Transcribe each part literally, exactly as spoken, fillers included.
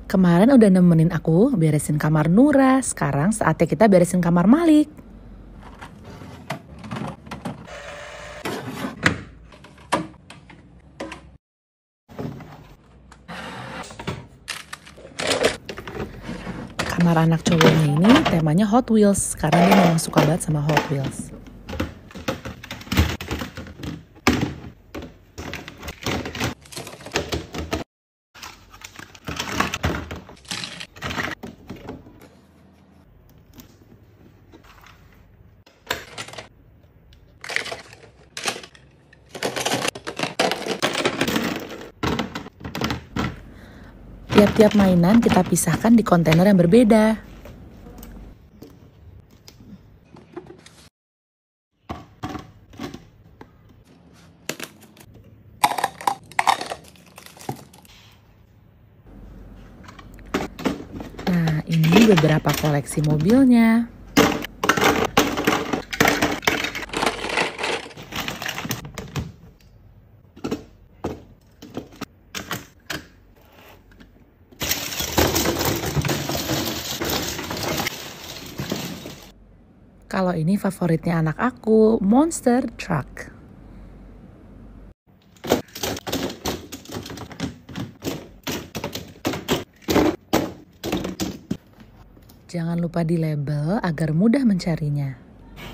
Kemarin udah nemenin aku beresin kamar Nura, sekarang saatnya kita beresin kamar Malik. Kamar anak cowoknya ini temanya Hot Wheels, karena dia memang suka banget sama Hot Wheels. Tiap-tiap mainan kita pisahkan di kontainer yang berbeda. Nah, ini beberapa koleksi mobilnya. Kalau ini favoritnya anak aku, Monster Truck. Jangan lupa di label agar mudah mencarinya.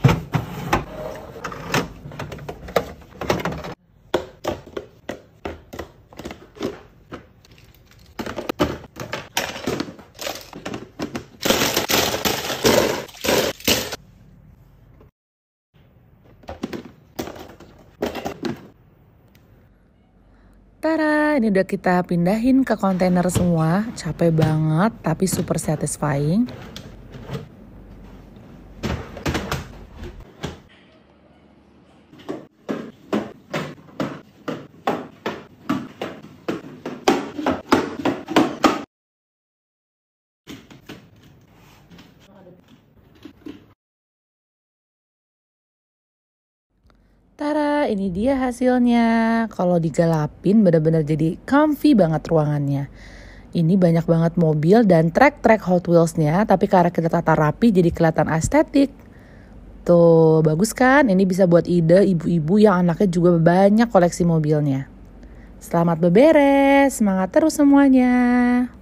Tara, ini udah kita pindahin ke kontainer semua. Capek banget, tapi super satisfying. Tara, ini dia hasilnya. Kalau digelapin benar-benar jadi comfy banget ruangannya. Ini banyak banget mobil dan track-track Hot Wheels-nya, tapi karena kita tata rapi jadi kelihatan estetik. Tuh, bagus kan? Ini bisa buat ide ibu-ibu yang anaknya juga banyak koleksi mobilnya. Selamat beberes, semangat terus semuanya.